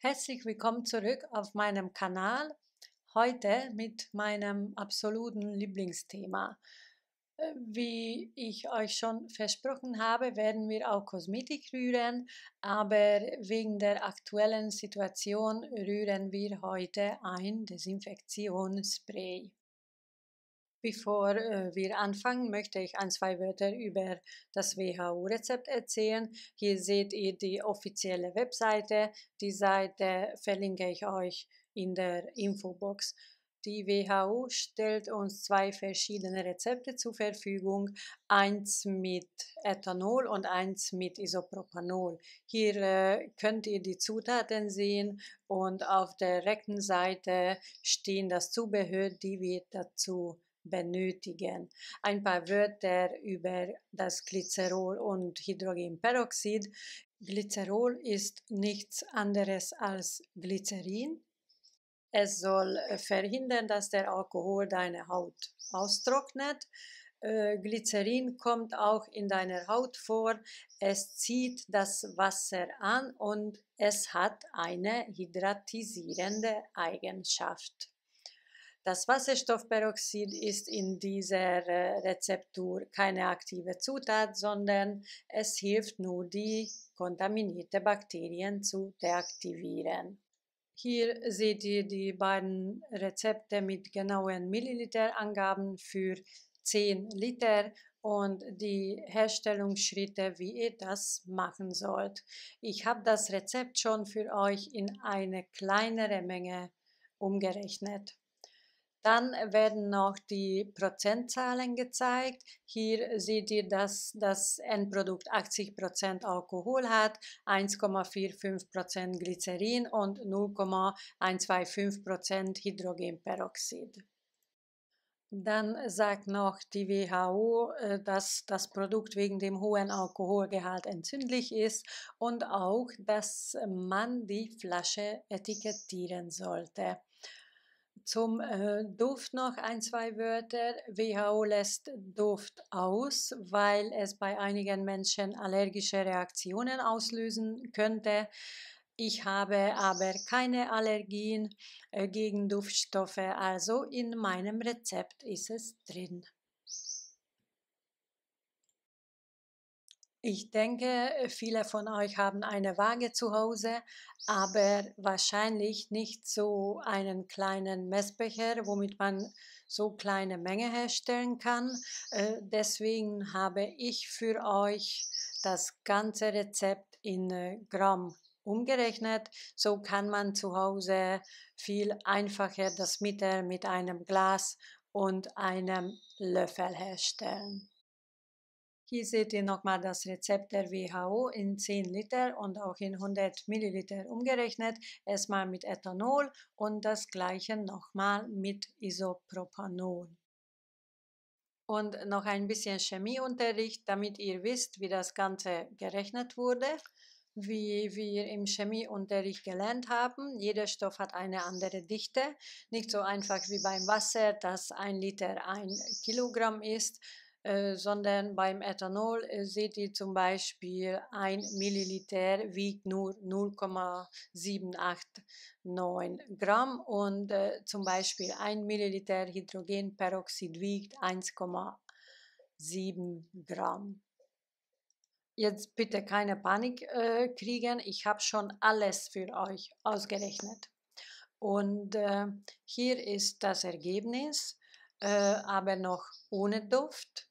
Herzlich willkommen zurück auf meinem Kanal. Heute mit meinem absoluten Lieblingsthema. Wie ich euch schon versprochen habe, werden wir auch Kosmetik rühren, aber wegen der aktuellen Situation rühren wir heute ein Desinfektionsspray. Bevor wir anfangen, möchte ich ein, zwei Wörter über das WHO-Rezept erzählen. Hier seht ihr die offizielle Webseite. Die Seite verlinke ich euch in der Infobox. Die WHO stellt uns zwei verschiedene Rezepte zur Verfügung, eins mit Ethanol und eins mit Isopropanol. Hier könnt ihr die Zutaten sehen und auf der rechten Seite stehen das Zubehör, die wir dazu benötigen. Ein paar Wörter über das Glycerol und Hydrogenperoxid. Glycerol ist nichts anderes als Glycerin. Es soll verhindern, dass der Alkohol deine Haut austrocknet. Glycerin kommt auch in deiner Haut vor. Es zieht das Wasser an und es hat eine hydratisierende Eigenschaft. Das Wasserstoffperoxid ist in dieser Rezeptur keine aktive Zutat, sondern es hilft nur, die kontaminierte Bakterien zu deaktivieren. Hier seht ihr die beiden Rezepte mit genauen Milliliterangaben für 10 Liter und die Herstellungsschritte, wie ihr das machen sollt. Ich habe das Rezept schon für euch in eine kleinere Menge umgerechnet. Dann werden noch die Prozentzahlen gezeigt. Hier seht ihr, dass das Endprodukt 80% Alkohol hat, 1,45% Glycerin und 0,125% Hydrogenperoxid. Dann sagt noch die WHO, dass das Produkt wegen dem hohen Alkoholgehalt entzündlich ist und auch, dass man die Flasche etikettieren sollte. Zum Duft noch ein, zwei Wörter. WHO lässt Duft aus, weil es bei einigen Menschen allergische Reaktionen auslösen könnte. Ich habe aber keine Allergien gegen Duftstoffe, also in meinem Rezept ist es drin. Ich denke, viele von euch haben eine Waage zu Hause, aber wahrscheinlich nicht so einen kleinen Messbecher, womit man so kleine Menge herstellen kann. Deswegen habe ich für euch das ganze Rezept in Gramm umgerechnet. So kann man zu Hause viel einfacher das Mittel mit einem Glas und einem Löffel herstellen. Hier seht ihr nochmal das Rezept der WHO in 10 Liter und auch in 100 Milliliter umgerechnet. Erstmal mit Ethanol und das gleiche nochmal mit Isopropanol. Und noch ein bisschen Chemieunterricht, damit ihr wisst, wie das Ganze gerechnet wurde. Wie wir im Chemieunterricht gelernt haben, jeder Stoff hat eine andere Dichte. Nicht so einfach wie beim Wasser, dass 1 Liter 1 Kilogramm ist, sondern beim Ethanol seht ihr zum Beispiel 1 Milliliter wiegt nur 0,789 Gramm und zum Beispiel 1 Milliliter Hydrogenperoxid wiegt 1,7 Gramm. Jetzt bitte keine Panik kriegen, ich habe schon alles für euch ausgerechnet. Und hier ist das Ergebnis, aber noch ohne Duft.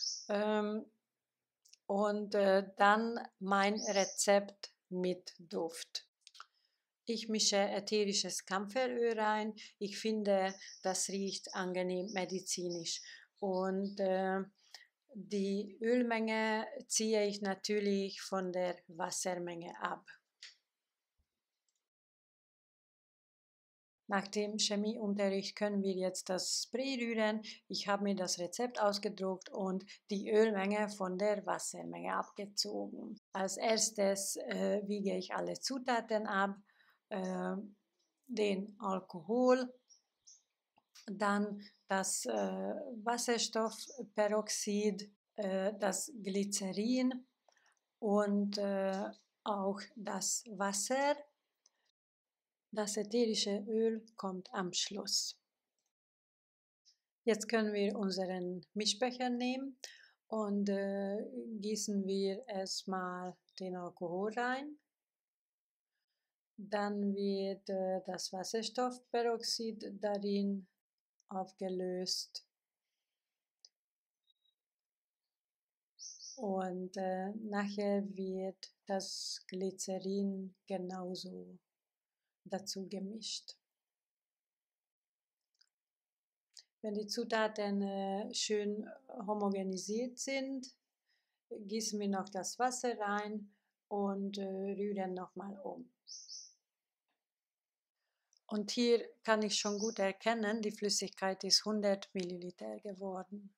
Und dann mein Rezept mit Duft. Ich mische ätherisches Kampferöl rein. Ich finde, das riecht angenehm medizinisch. Und die Ölmenge ziehe ich natürlich von der Wassermenge ab. Nach dem Chemieunterricht können wir jetzt das Spray rühren. Ich habe mir das Rezept ausgedruckt und die Ölmenge von der Wassermenge abgezogen. Als erstes wiege ich alle Zutaten ab, den Alkohol, dann das Wasserstoffperoxid, das Glycerin und auch das Wasser. Das ätherische Öl kommt am Schluss. Jetzt können wir unseren Mischbecher nehmen und gießen wir erstmal den Alkohol rein. Dann wird das Wasserstoffperoxid darin aufgelöst und nachher wird das Glycerin genauso dazu gemischt. Wenn die Zutaten schön homogenisiert sind, gießen wir noch das Wasser rein und rühren nochmal um. Und hier kann ich schon gut erkennen, die Flüssigkeit ist 100 Milliliter geworden.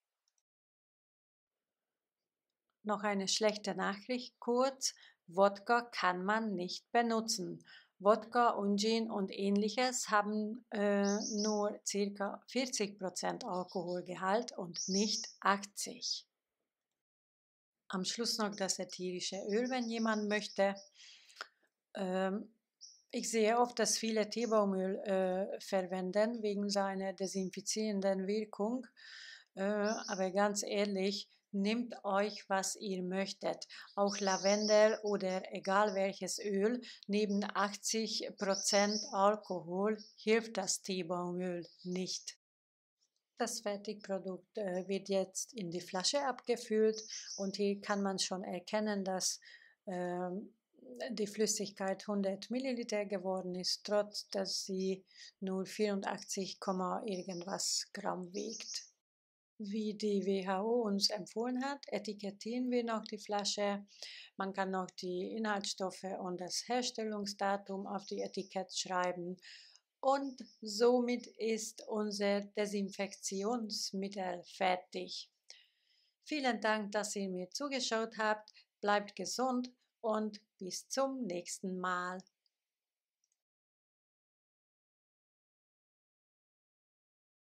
Noch eine schlechte Nachricht kurz, Wodka kann man nicht benutzen. Wodka und Gin und ähnliches haben nur ca. 40% Alkoholgehalt und nicht 80. Am Schluss noch das ätherische Öl, wenn jemand möchte. Ich sehe oft, dass viele Teebaumöl verwenden wegen seiner desinfizierenden Wirkung. Aber ganz ehrlich, nehmt euch, was ihr möchtet. Auch Lavendel oder egal welches Öl, neben 80% Alkohol hilft das Teebaumöl nicht. Das Fertigprodukt wird jetzt in die Flasche abgefüllt und hier kann man schon erkennen, dass die Flüssigkeit 100 Milliliter geworden ist, trotz dass sie nur 84, irgendwas Gramm wiegt. Wie die WHO uns empfohlen hat, etikettieren wir noch die Flasche. Man kann noch die Inhaltsstoffe und das Herstellungsdatum auf die Etikett schreiben. Und somit ist unser Desinfektionsmittel fertig. Vielen Dank, dass ihr mir zugeschaut habt. Bleibt gesund und bis zum nächsten Mal.